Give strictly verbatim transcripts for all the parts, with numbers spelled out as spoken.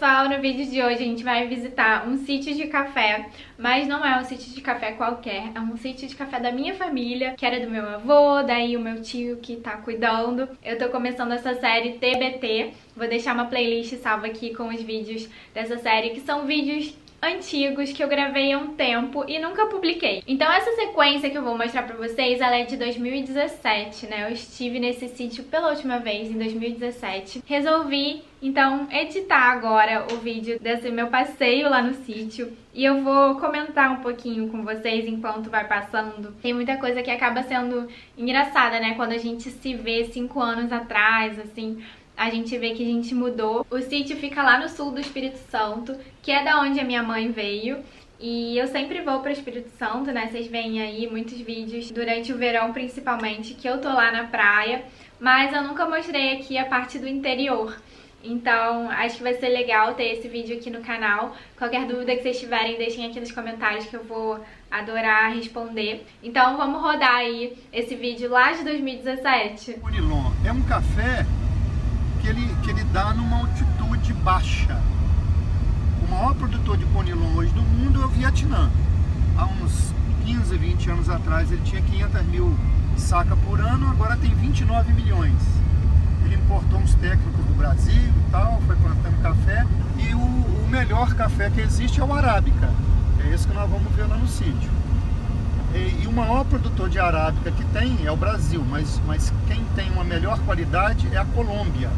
pessoal, no vídeo de hoje a gente vai visitar um sítio de café, mas não é um sítio de café qualquer, é um sítio de café da minha família, que era do meu avô, daí o meu tio que tá cuidando. Eu tô começando essa série T B T, vou deixar uma playlist salva aqui com os vídeos dessa série, que são vídeos antigos que eu gravei há um tempo e nunca publiquei. Então essa sequência que eu vou mostrar pra vocês, ela é de dois mil e dezessete, né? Eu estive nesse sítio pela última vez, em dois mil e dezessete. Resolvi, então, editar agora o vídeo desse meu passeio lá no sítio e eu vou comentar um pouquinho com vocês enquanto vai passando. Tem muita coisa que acaba sendo engraçada, né? Quando a gente se vê cinco anos atrás, assim, a gente vê que a gente mudou. O sítio fica lá no sul do Espírito Santo, que é da onde a minha mãe veio. E eu sempre vou para o Espírito Santo, né? Vocês veem aí muitos vídeos durante o verão, principalmente, que eu tô lá na praia. Mas eu nunca mostrei aqui a parte do interior. Então, acho que vai ser legal ter esse vídeo aqui no canal. Qualquer dúvida que vocês tiverem, deixem aqui nos comentários que eu vou adorar responder. Então, vamos rodar aí esse vídeo lá de dois mil e dezessete. Conilon é um café que ele, que ele dá numa altitude baixa. O maior produtor de conilon hoje do mundo é o Vietnã. Há uns quinze, vinte anos atrás ele tinha quinhentas mil sacas por ano, agora tem vinte e nove milhões. Ele importou uns técnicos do Brasil e tal, foi plantando café. E o, o melhor café que existe é o Arábica. É esse que nós vamos ver lá no sítio. E, e o maior produtor de Arábica que tem é o Brasil, mas, mas quem tem uma melhor qualidade é a Colômbia.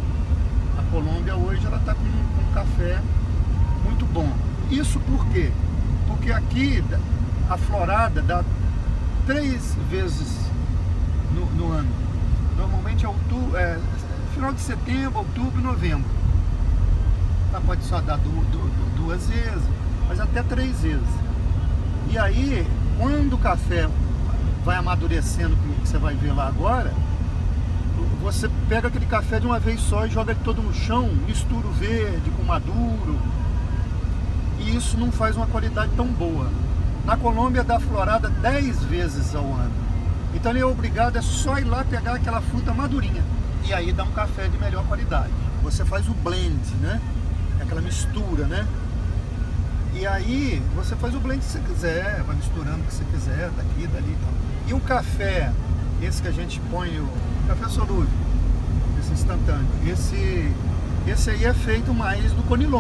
A Colômbia hoje ela está com, com um café muito bom. Isso por quê? Porque aqui a florada dá três vezes no, no ano. Normalmente é, outubro, é final de setembro, outubro e novembro. Tá, pode só dar du, du, duas vezes, mas até três vezes. E aí, quando o café vai amadurecendo, que você vai ver lá agora, você pega aquele café de uma vez só e joga ele todo no chão, mistura o verde com maduro, e isso não faz uma qualidade tão boa. Na Colômbia dá florada dez vezes ao ano. Então ele é obrigado é só ir lá pegar aquela fruta madurinha e aí dá um café de melhor qualidade. Você faz o blend, né? Aquela mistura, né? E aí você faz o blend que você quiser, vai misturando o que você quiser, daqui, dali e tal. E o café, esse que a gente põe, o café solúvel, esse instantâneo, esse, esse aí é feito mais do conilon.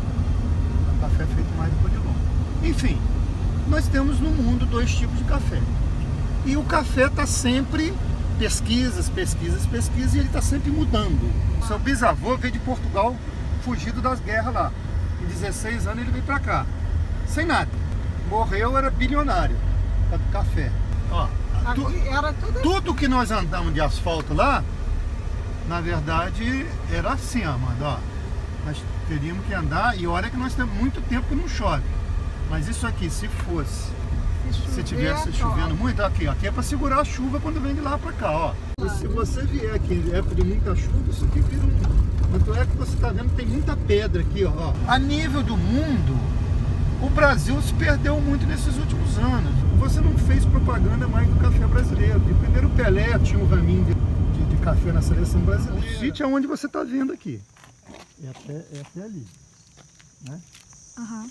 O café é feito mais do conilon. Enfim, nós temos no mundo dois tipos de café. E o café está sempre pesquisas, pesquisas, pesquisas, e ele está sempre mudando. Seu bisavô veio de Portugal, fugido das guerras lá. Em dezesseis anos ele veio para cá, sem nada. Morreu, era bilionário, por causa do café. Ó, tu, era tudo... tudo que nós andamos de asfalto lá, na verdade, era assim, Amanda, ó. Nós teríamos que andar, e olha que nós temos muito tempo que não chove. Mas isso aqui, se fosse... Se tivesse chovendo muito, aqui, aqui é para segurar a chuva quando vem de lá para cá, ó. Se você vier aqui em época de muita chuva, isso aqui vira um... Tanto é que você está vendo que tem muita pedra aqui, ó. A nível do mundo, o Brasil se perdeu muito nesses últimos anos. Você não fez propaganda mais do café brasileiro. De primeiro o Pelé tinha um raminho de, de, de café na seleção brasileira. O sítio é onde você está vendo aqui. É até, é até ali, né? Aham. Uhum.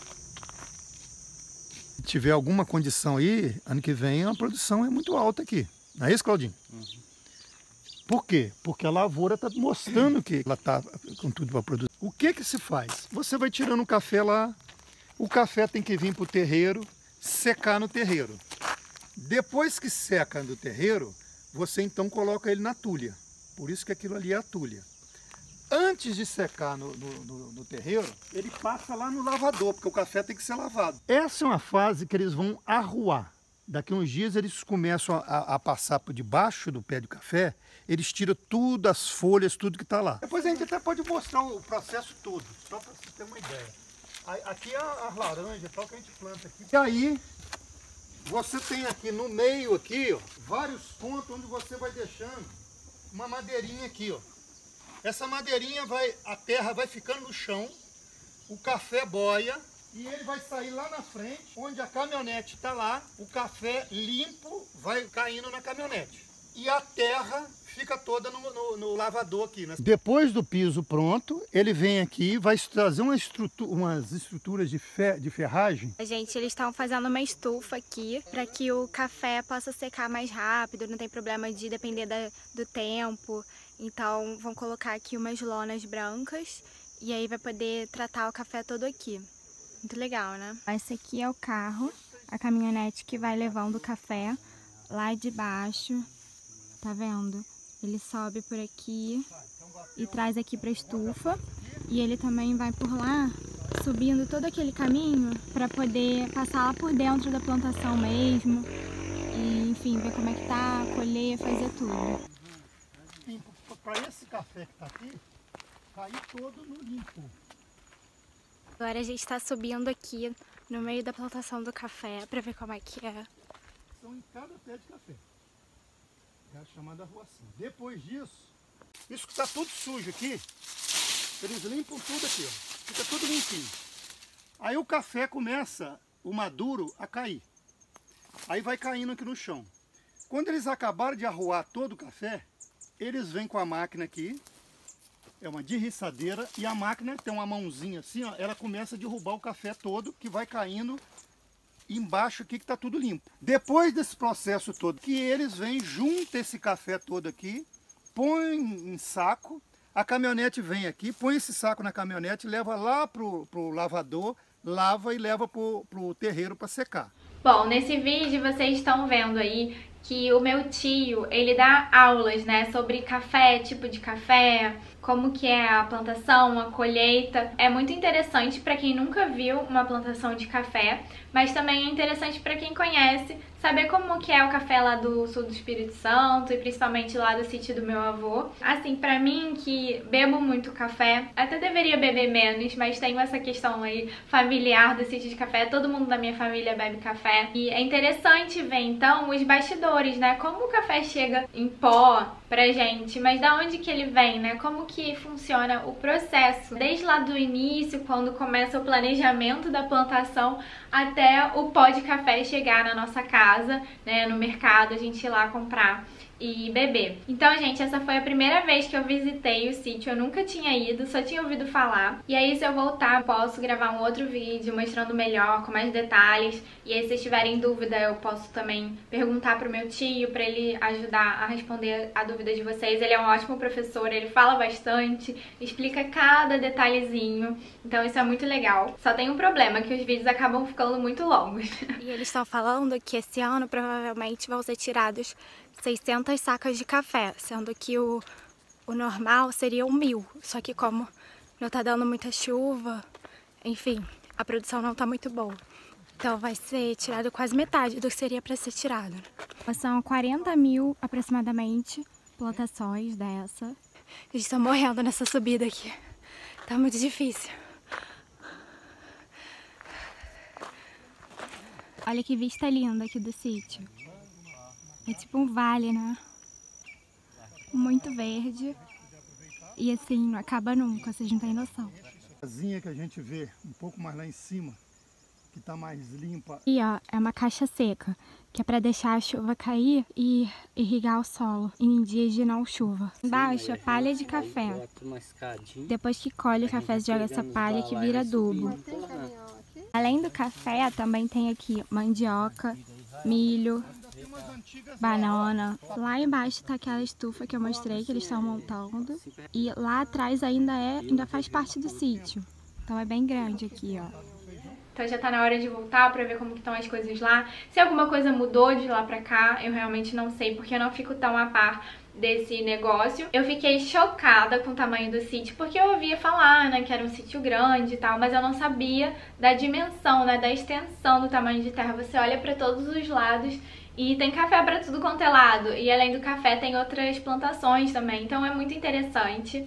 Se tiver alguma condição aí, ano que vem a produção é muito alta aqui. Não é isso, Claudinho? Uhum. Por quê? Porque a lavoura está mostrando que ela está com tudo para produzir. O que que se faz? Você vai tirando o café lá, o café tem que vir para o terreiro, secar no terreiro. Depois que seca no terreiro, você então coloca ele na tulha. Por isso que aquilo ali é a tulha. Antes de secar no, no, no, no terreiro, ele passa lá no lavador, porque o café tem que ser lavado. Essa é uma fase que eles vão arruar. Daqui a uns dias eles começam a, a passar por debaixo do pé do café, eles tiram tudo, as folhas, tudo que está lá. Depois a gente até pode mostrar o processo todo, só para você ter uma ideia. Aqui é as laranjas, tal, que a gente planta aqui. E aí, você tem aqui no meio, aqui, ó, vários pontos onde você vai deixando uma madeirinha aqui, ó. Essa madeirinha vai, a terra vai ficando no chão, o café boia e ele vai sair lá na frente, onde a caminhonete está lá, o café limpo vai caindo na caminhonete. e a terra fica toda no, no, no lavador aqui, né? Depois do piso pronto, ele vem aqui, vai trazer uma estrutura, umas estruturas de, fe, de ferragem. Gente, eles estão fazendo uma estufa aqui para que o café possa secar mais rápido, não tem problema de depender da, do tempo. Então vão colocar aqui umas lonas brancas e aí vai poder tratar o café todo aqui. Muito legal, né? Esse aqui é o carro, a caminhonete que vai levando o café lá de baixo, tá vendo? Ele sobe por aqui e traz aqui para a estufa e ele também vai por lá, subindo todo aquele caminho para poder passar lá por dentro da plantação mesmo e, enfim, ver como é que tá, colher, fazer tudo. Para esse café que tá aqui, cair todo no limpo. Agora a gente está subindo aqui no meio da plantação do café para ver como é que é. São em cada pé de café. É a chamada arruação. Depois disso, isso que está tudo sujo aqui, eles limpam tudo aqui, ó. Fica tudo limpinho. Aí o café começa, o maduro, a cair. Aí vai caindo aqui no chão. Quando eles acabaram de arruar todo o café, eles vêm com a máquina aqui, é uma derriçadeira, e a máquina tem uma mãozinha assim, ó, ela começa a derrubar o café todo, que vai caindo embaixo aqui que está tudo limpo. Depois desse processo todo, que eles vêm, juntam esse café todo aqui, põem em saco, a caminhonete vem aqui, põe esse saco na caminhonete, leva lá pro, pro lavador, lava e leva pro, pro terreiro para secar. Bom, nesse vídeo vocês estão vendo aí que o meu tio, ele dá aulas, né, sobre café, tipo de café, como que é a plantação, a colheita. É muito interessante para quem nunca viu uma plantação de café, mas também é interessante para quem conhece saber como que é o café lá do sul do Espírito Santo e principalmente lá do sítio do meu avô. Assim, pra mim que bebo muito café, até deveria beber menos, mas tenho essa questão aí familiar do sítio de café, todo mundo da minha família bebe café. E é interessante ver então os bastidores, né, como o café chega em pó pra gente, mas da onde que ele vem, né, como que funciona o processo, desde lá do início, quando começa o planejamento da plantação, até o pó de café chegar na nossa casa, né, no mercado, a gente ir lá comprar e beber. Então, gente, essa foi a primeira vez que eu visitei o sítio, eu nunca tinha ido, só tinha ouvido falar. E aí, se eu voltar, posso gravar um outro vídeo mostrando melhor, com mais detalhes. E aí, se vocês tiverem dúvida, eu posso também perguntar pro meu tio, pra ele ajudar a responder a dúvida de vocês. Ele é um ótimo professor, ele fala bastante, explica cada detalhezinho. Então, isso é muito legal. Só tem um problema, que os vídeos acabam ficando muito longos. E eles estão falando que esse ano, provavelmente, vão ser tirados seiscentas sacas de café, sendo que o, o normal seria um mil. Só que como não tá dando muita chuva, enfim, a produção não tá muito boa. Então vai ser tirado quase metade do que seria para ser tirado. São quarenta mil aproximadamente plantações dessa. A gente tá morrendo nessa subida aqui. Tá muito difícil. Olha que vista linda aqui do sítio. É tipo um vale, né? Muito verde. E assim, não acaba nunca, vocês não têm noção. A casinha que a gente vê um pouco mais lá em cima, que tá mais limpa. E ó, é uma caixa seca, que é pra deixar a chuva cair e irrigar o solo em dias de não chuva. Embaixo é palha de café. Depois que colhe o café, você joga essa palha que vira adubo. Além do café, também tem aqui mandioca, milho, banana. Lá embaixo tá aquela estufa que eu mostrei que eles estão montando. E lá atrás ainda é, ainda faz parte do sítio. Então é bem grande aqui, ó. Então já tá na hora de voltar pra ver como que estão as coisas lá. Se alguma coisa mudou de lá pra cá, eu realmente não sei, porque eu não fico tão a par desse negócio. Eu fiquei chocada com o tamanho do sítio, porque eu ouvia falar, né, que era um sítio grande e tal, mas eu não sabia da dimensão, né, da extensão do tamanho de terra. Você olha pra todos os lados e tem café pra tudo quanto é lado. E além do café tem outras plantações também, então é muito interessante.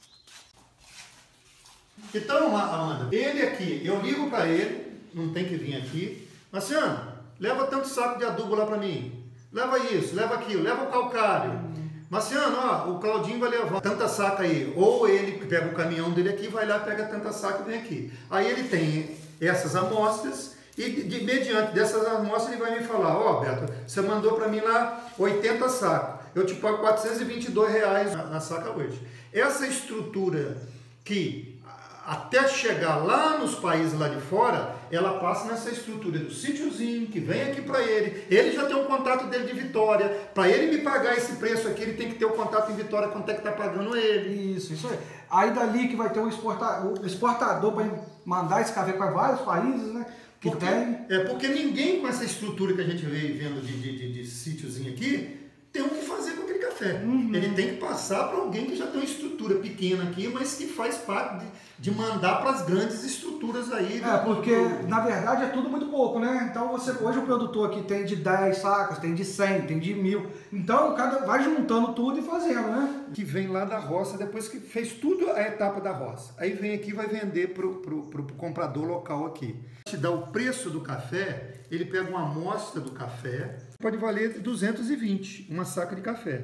Então, Amanda, ele aqui, eu ligo para ele, não tem que vir aqui. Marciano, leva tanto saco de adubo lá para mim. Leva isso, leva aquilo, leva o calcário. Uhum. Marciano, ó, o Claudinho vai levar tanta saca aí. Ou ele pega o caminhão dele aqui, vai lá, pega tanta saca e vem aqui. Aí ele tem essas amostras e, de, mediante dessas amostras, ele vai me falar, ó, oh, Beto, você mandou para mim lá oitenta sacos. eu te pago quatrocentos e vinte e dois reais na, na saca hoje. Essa estrutura que até chegar lá nos países lá de fora, ela passa nessa estrutura do sítiozinho, que vem aqui para ele. Ele já tem o contato dele de Vitória. Para ele me pagar esse preço aqui, ele tem que ter o contato em Vitória, quanto é que tá pagando ele. Isso, isso aí. Aí dali que vai ter um exportador, o exportador para mandar esse café para vários países, né? Que porque, tem. É porque ninguém com essa estrutura que a gente veio vendo de, de, de, de sítiozinho aqui, tem o que fazer com aquele café. Uhum. Ele tem que passar para alguém que já tem uma estrutura pequena aqui, mas que faz parte de, de mandar para as grandes estruturas aí. É, porque do... na verdade é tudo muito pouco, né? Então você, hoje o produtor aqui tem de dez sacas, tem de cem, tem de mil. Então cada vai juntando tudo e fazendo, né? Que vem lá da roça, depois que fez tudo a etapa da roça. Aí vem aqui e vai vender para o comprador local aqui. Te dá o preço do café, ele pega uma amostra do café, pode valer duzentos e vinte, uma saca de café.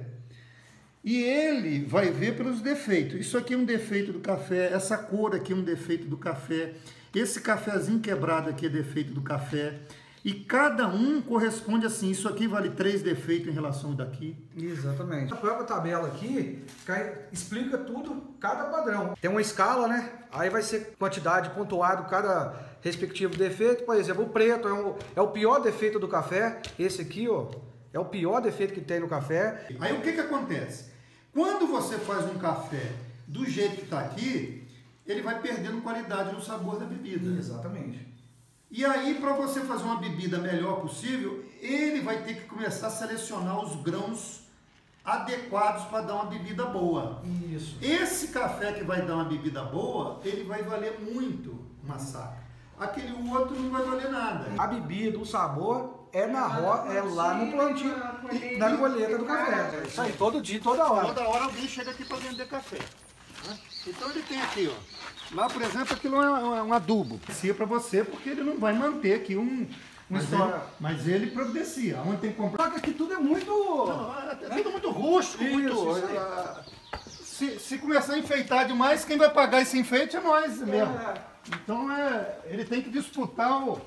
E ele vai ver pelos defeitos. Isso aqui é um defeito do café, essa cor aqui é um defeito do café, esse cafezinho quebrado aqui é defeito do café. E cada um corresponde assim, isso aqui vale três defeitos em relação ao daqui. Exatamente. A própria tabela aqui explica tudo, cada padrão. Tem uma escala, né? Aí vai ser quantidade pontuado cada respectivo defeito. Por exemplo, o preto é, um, é o pior defeito do café. Esse aqui, ó, é o pior defeito que tem no café. Aí o que que acontece? Quando você faz um café do jeito que está aqui, ele vai perdendo qualidade no sabor da bebida. Exatamente. E aí, para você fazer uma bebida melhor possível, ele vai ter que começar a selecionar os grãos adequados para dar uma bebida boa. Isso. Esse café que vai dar uma bebida boa, ele vai valer muito uma saca. Aquele outro não vai valer nada. A bebida, o sabor é na ro... é lá no plantio da colheita do café. Isso aí, todo dia, toda hora. Toda hora alguém chega aqui para vender café. Então ele tem aqui, ó. Lá, por exemplo, aquilo é um, um adubo. Providencia para você, porque ele não vai manter aqui um... Mas ele, mas ele providencia. Onde tem que comprar... Só que aqui tudo é muito... Não, é tudo muito rústico, isso, muito... Isso uh, se, se começar a enfeitar demais, quem vai pagar esse enfeite é nós mesmo. É. Então, é, ele tem que disputar o...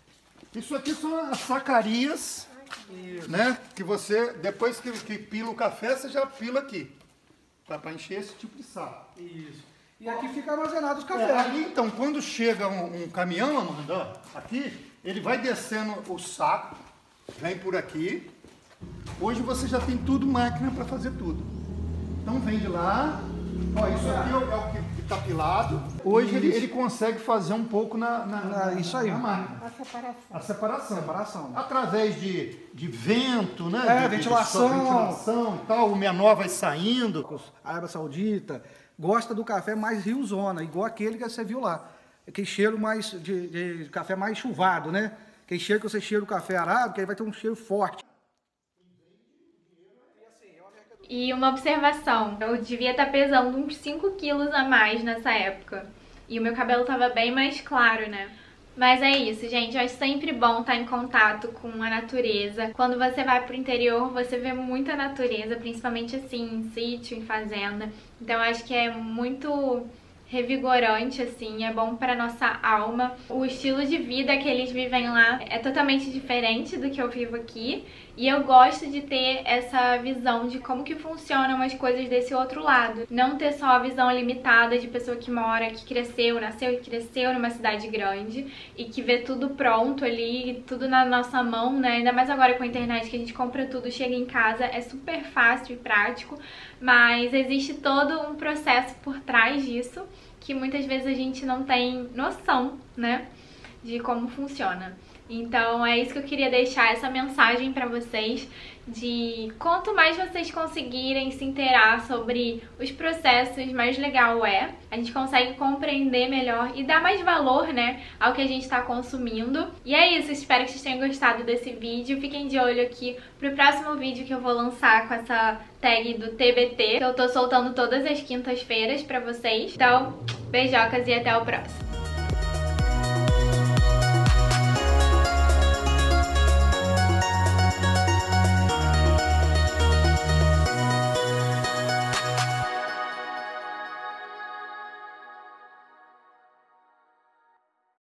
Isso aqui são as sacarias, isso, né? Que você, depois que, que pila o café, você já pila aqui. Para encher esse tipo de saco. Isso. E aqui fica armazenado os cafés. É, ali, então, quando chega um, um caminhão, Amanda, ó, aqui, ele vai descendo o saco, vem por aqui. Hoje você já tem tudo máquina para fazer tudo. Então vem de lá, ó, isso aqui é o, é o que está pilado. Hoje ele, ele consegue fazer um pouco na, na, na, isso aí. na máquina. A separação. A separação. separação. Através de, de vento, né? É, de, ventilação. De ventilação e tal, o menor vai saindo. A Arábia Saudita gosta do café mais riozona, igual aquele que você viu lá. Aquele cheiro mais de, de café mais chuvado, né? Aquele cheiro que você cheira o café arábico, aí vai ter um cheiro forte. E uma observação, eu devia estar pesando uns cinco quilos a mais nessa época. E o meu cabelo tava bem mais claro, né? Mas é isso, gente, eu acho sempre bom estar em contato com a natureza. Quando você vai pro interior, você vê muita natureza, principalmente assim, em sítio, em fazenda. Então eu acho que é muito revigorante, assim, é bom para nossa alma. O estilo de vida que eles vivem lá é totalmente diferente do que eu vivo aqui. E eu gosto de ter essa visão de como que funcionam as coisas desse outro lado. Não ter só a visão limitada de pessoa que mora, que cresceu, nasceu e cresceu numa cidade grande e que vê tudo pronto ali, tudo na nossa mão, né? Ainda mais agora com a internet que a gente compra tudo, chega em casa, é super fácil e prático, mas existe todo um processo por trás disso que muitas vezes a gente não tem noção, né, de como funciona. Então é isso que eu queria deixar, essa mensagem pra vocês, de quanto mais vocês conseguirem se inteirar sobre os processos, mais legal é. A gente consegue compreender melhor e dar mais valor, né, ao que a gente tá consumindo. E é isso, espero que vocês tenham gostado desse vídeo. Fiquem de olho aqui pro próximo vídeo que eu vou lançar com essa tag do T B T, que eu tô soltando todas as quintas-feiras pra vocês. Então, beijocas e até o próximo.